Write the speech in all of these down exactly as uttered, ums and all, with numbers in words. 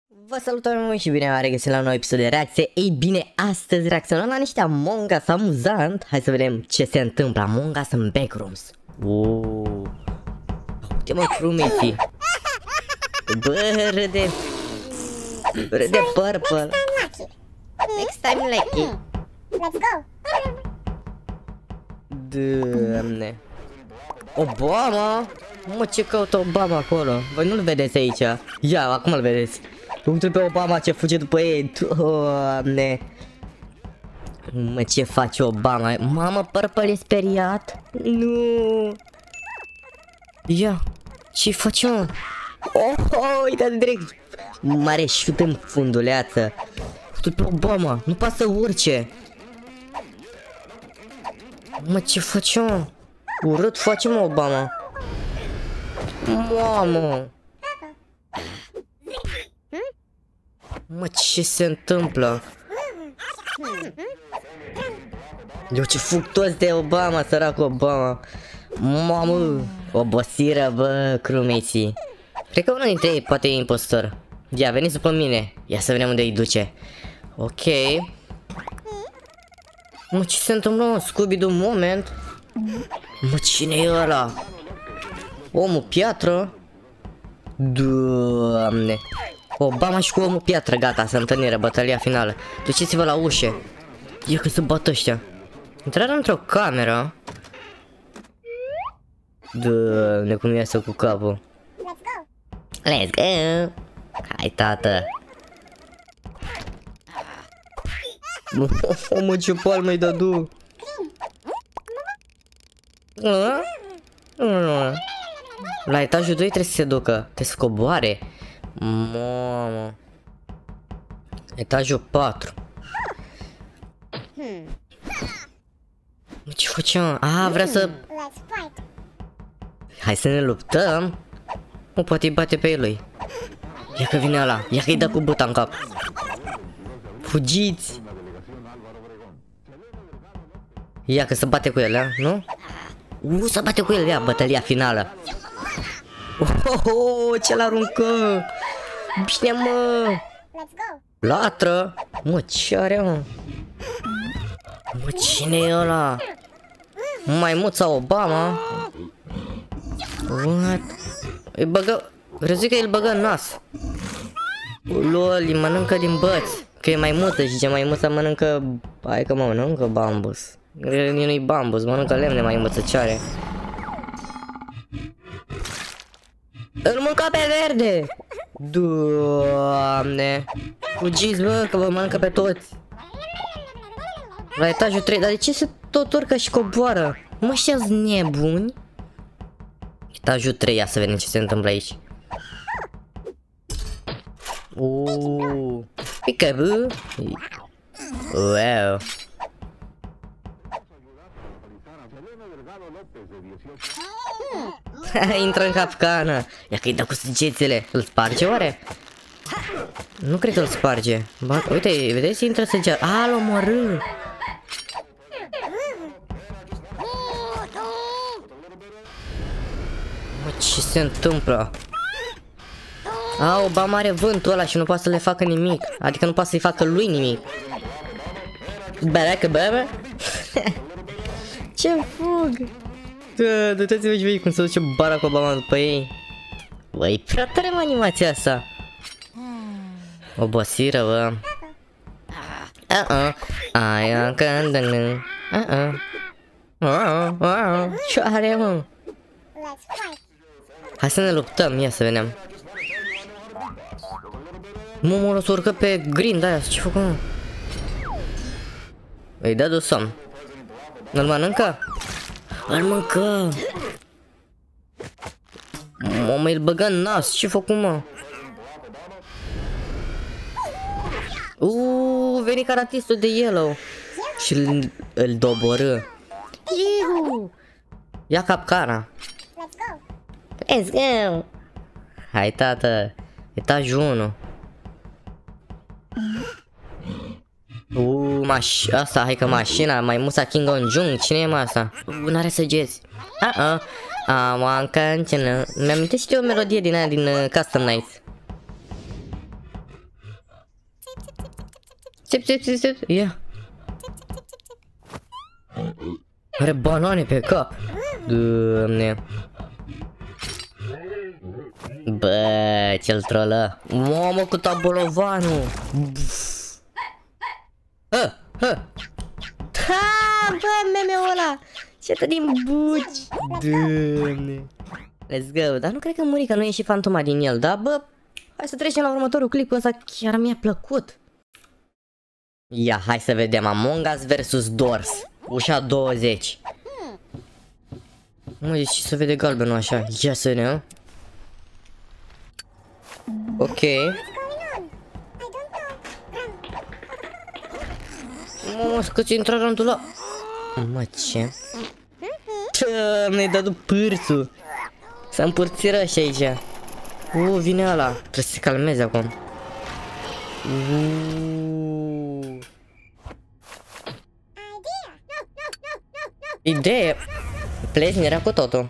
Vă salutăm și bine v-am regăsit la un nou episod de reacție. Ei bine, astăzi reacționăm la niște Among Us amuzant. Hai să vedem ce se întâmplă. Among Us în backrooms. Uuuu. Uite mă, crewmates-ii. Bă, râde. Râde purple. Next time lucky. Let's go. Doamne. Obama? Mă, ce caută Obama acolo? Voi nu-l vedeți aici. Ia, acum îl vedeți. Uite pe Obama ce fuge după ei. Doamne. Mă, ce face Obama? Mamă, Purple e speriat. Nu. Ia, ce face, mă? Oh, oh, uite direct. Mare șut în funduleață. Uite pe Obama, nu poate să urce. Mă, ce face, mă? Urât face, mă, Obama. Mamă. Mă, ce se întâmplă? Eu ce fug toți de Obama, săracul Obama. Mamă, obosiră, bă, crewmates-ii. Cred că unul dintre ei poate e impostor. Ia, veniți după mine. Ia să vedem unde îi duce. Ok. Mă, ce se întâmplă, mă? Scooby-Doo, moment. Mă, cine e ăla? Omul piatră? Doamne. Obama și cu omul piatră, gata, să întâlnire, bătălia finală. Duceți-vă la ușe. Ia că se bat ăștia. Intrarea într-o cameră. Doamne, cum iasă cu capul. Let's go. Let's go. Hai, tată. Mă, ce palmă-i dadu. La etajul doi trebuie să se ducă. Trebuie să coboare. Mamă. Etajul patru. Ce facem? Ah, vrea să... Let's fight. Hai să ne luptăm. O, poate îi bate pe el lui. Ia că vine ăla. Ia că îi dă cu buta în cap. Fugiți. Ia că se bate cu el, a? Nu? U, se bate cu el, ia, bătălia finală. Oh, oh, oh, ce-l aruncă. Bine, mă. Let's go. Latră. Mă, ce are, mă? Mă, cine e ăla? Maimuța Obama? What? Îi băgă... Vreau zic că îl băgă în nas. Lol, îi mănâncă din băți. Că e maimuță și ce maimuța mănâncă... Hai că mă mănâncă bambus. Nu-i bambus, mănâncă lemne maimuță, ce are? Îl mânca pe verde! Doamne! Fugiți, bă, că vă mănâncă pe toți! La etajul trei, dar de ce se tot urcă și coboară? Mă, ăștia-s nebuni? Etajul trei, ia să vedem ce se întâmplă aici. Uuuu, pică-bă! Wow! Intră în capcană. Ia că-i dă cu săgețele. Îl sparge oare? Nu cred că îl sparge. Ba, uite, vedeți, intră săgeața. A, l-a omorât. Mă, ce se întâmplă? A, Obama are vântul ăla și nu poate să le facă nimic. Adică nu poate să-i facă lui nimic. Băreacă, băbă. Ce fug. Da, uitați-vă și voi cum se duce Barack Obama după ei. Băi, prea tare mă animația asta. Obosiră, bă. Uh-uh. Aia candă-nă. Uh-uh. Uh-uh. Uh-uh. Ce are, mă? Let's fight. Hai să ne luptăm, ia să vedem. Mă, mă, o să urcă pe green, da, ce fac, mă? Îi dă de somn. Nu-l mănâncă? Îl mâncă. Mă, îl băgă în nas, ce fac, mă? Uuu, veni caratistul de yellow. Și îl, îl doborâ. Iuhu. Ia capcana. Let's go. Let's go. Hai, tată. Etajul unu. Uuu, maș... Asta, hai că mașina, maimuța King of Jung, cine e, mă, asta? Uuu, n-are săgeți. Uh-uh. Am o cancenă. Mi-am amintit și eu o melodie din aia din uh, Custom Nights. Țip, țip, țip, țip. Ia. Are banane pe cap. Doamne. Bă, ce-l trolă. Mamă, cu tabolovanul. Hă, hă. Ha, bă, meme-ul ăla. Ce-tă din buci. Doamne. Let's go. Dar nu cred că muri, că nu e și fantoma din el. Da, bă, hai să trecem la următorul clip. Ăsta chiar mi-a plăcut. Ia, hai să vedem. Among Us versus Doors. Ușa douăzeci. Mă, deci se vede galbenul așa. Ia să ne. Ok. Mă, că-ți intra rândul ăla. Mă, ce? Mi-ai dat pârțul. S-a împărțit ăștia aici. U, vine ăla. Trebuie să se calmeze acum. Uuu. Idee. Pleznirea cu totul.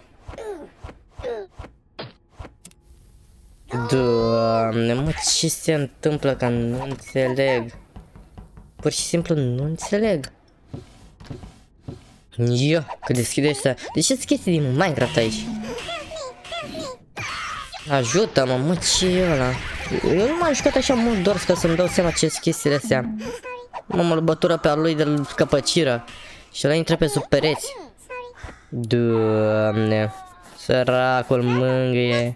Doamne, mă, ce se întâmplă, că nu înțeleg. Pur și simplu nu înțeleg. Ia, că deschide ăsta. De ce-s chestii din Minecraft aici? Ajută-mă, mă, ce e ăla? Eu nu m-am jucat așa mult doar ca să-mi dau seama ce-s chestiile astea. Mă, mă bătură pe a lui de căpăciră. Și ăla intră pe sub pereți. Doamne, săracul mângâie.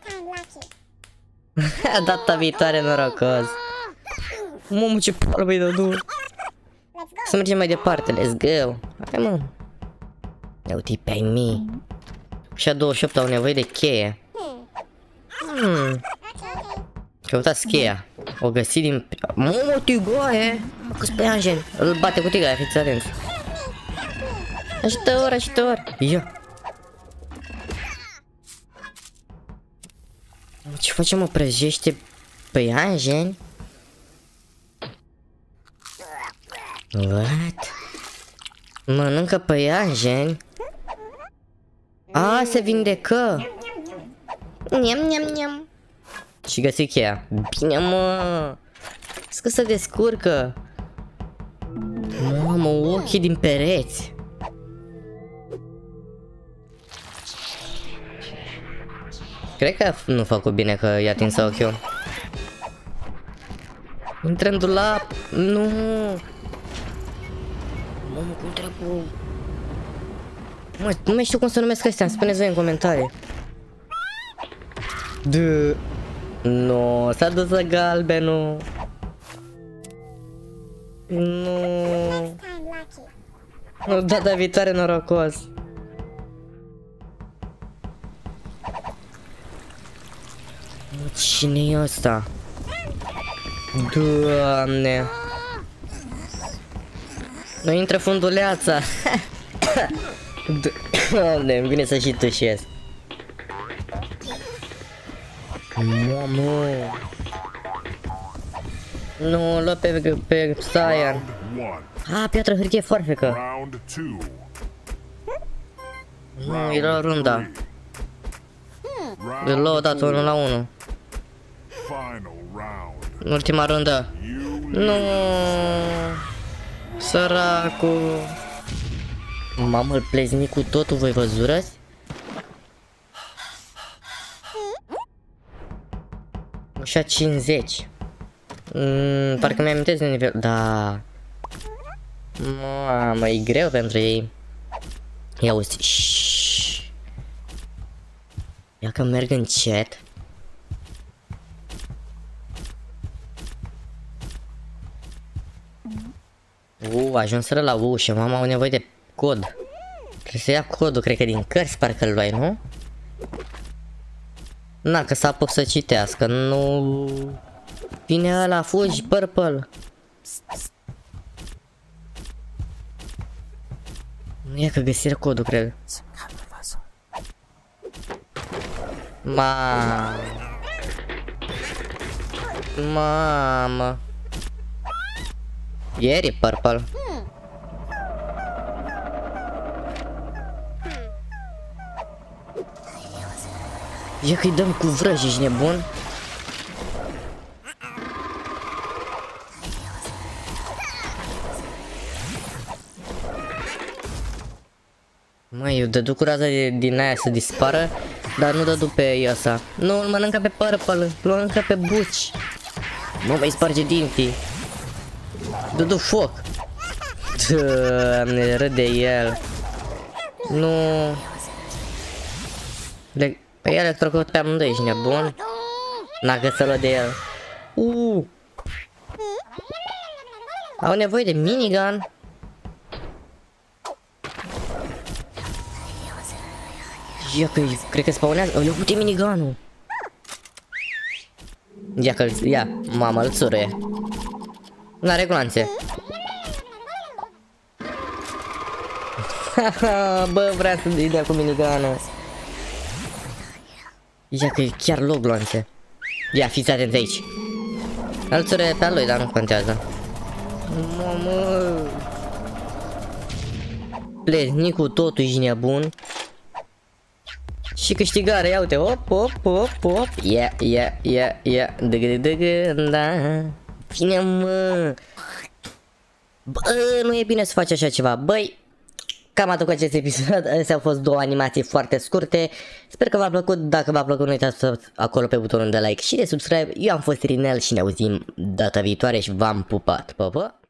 Data viitoare norocos. Mamă, ce pală băi, Dodu. Să mergem mai departe, let's go. Hai, mă. Ia uite-i pe ai mei. Și a douăzeci și opt au nevoie de cheie. Hmm. Căutați cheia. O găsi din... Mamă, tigoaie. Mă, că-s pe Angel. Îl bate cu tigaia, fiți atenți. Ajutor, ajutor. Ia. Ce face, mă, prăjește păianjeni? What? Mănâncă păianjeni? A, se vindecă. Niam, niam, niam. Și găsi cheia. Bine, mă. Că se descurcă. Mamă, ochii din pereți. Cred că nu fac bine că i-a atins ochiul. Intră în dulap. Nu. Mamă, cum trebuie. Mă, nu mai știu cum să numesc astea. Spuneți voi în comentarii. Dă. Nu, s-a dus la galbenul. Nu. Nu, data viitoare norocos. Cine e ăsta? Doamne. Nu intră funduleața. Doamne, îmi vine să și tușesc. Mamă. Nu, lua pe, pe Cyan. Ah, piatră, hârtie, foarfecă. Nu, era runda. Îl lua odată, unul la unul. În ultima rundă. Nu. Săracul. Mamă, îl plezni cu totul, voi văzurați? Ușa cincizeci. Mm, parcă mi-amintesc de nivel. Da. Mamă, e greu pentru ei. Ia uite. Ia că merg încet. Uh, ajunseră la ușă, mama, au nevoie de cod. Trebuie să ia codul, cred că din cărți parcă îl luai, nu? Na, că s-a apuc să citească, nu... Vine ăla, fugi, purple. Nu e că găsiră codul, cred. Ma. Mamă. Ieri purple. Ia că-i dăm cu vrăji, ești nebun? Măi, eu dădu cu raza de, din aia să dispară, dar nu dădu pe ăsta. Nu, îl mănâncă pe Purple, îl mănâncă pe Buci. Mă, mai sparge dinții. Dădu foc. Doamne, râde el. Nu. Le... Păi electrocut pe amândoi, ești nebun? N-a găsit de el. Uh. Au nevoie de minigun. Ia că cred că spawnează. Oh, ia uite minigunul. Ia că ia, mamă, îl țuruie. N-are glanțe. Haha, bă, vrea să dea cu minigunul. Ia că chiar loc glanțe. Ia, fiți atenți aici. Îl țuruie pe al lui, dar nu contează. Mamă. Pleznicul totul ești nebun. Și câștigare, ia uite, hop, hop, hop, hop. Ia, ia, ia, ia. Dăgă, dăgă, da. Vine, mă. Bă, nu e bine să faci așa ceva. Băi, cam atât cu acest episod. Astea au fost două animații foarte scurte. Sper că v-a plăcut. Dacă v-a plăcut, nu uitați să acolo pe butonul de like și de subscribe. Eu am fost Rinel și ne auzim data viitoare și v-am pupat. Pa, pa.